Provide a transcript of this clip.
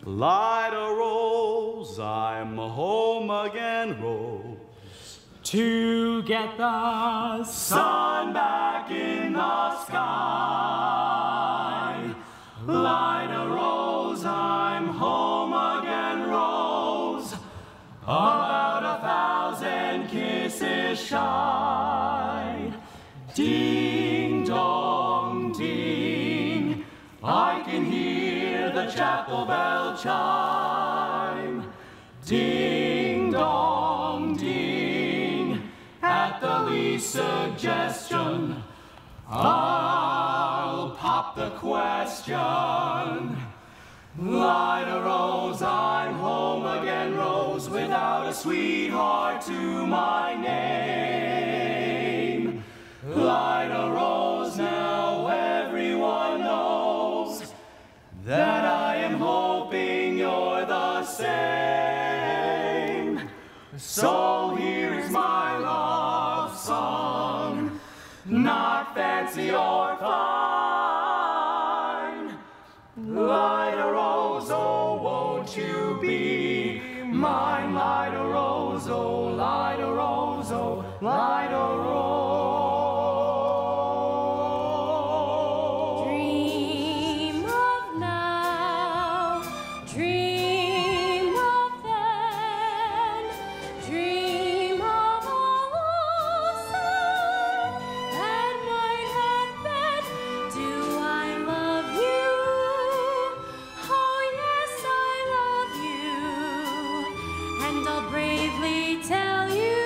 Light a rose, I'm home again, Rose. To get the sun back in the sky. Light a rose, I'm home again, Rose. About 1,000 kisses shy. Ding dong ding, I can hear the chapel bell chime. Ding dong ding, at the least suggestion, I'll pop the question. Light a rose, I'm home again, Rose, without a sweetheart to my name. Light a rose, now everyone knows that I am hoping you're the same. So here's my love song, not fancy or fine. Light a rose, oh, won't you be mine? Light a rose, oh, light a rose, oh, light a rose. Dream of now, dream of then, dream of all sad that might have been. Do I love you? Oh yes, I love you, and I'll bravely tell you.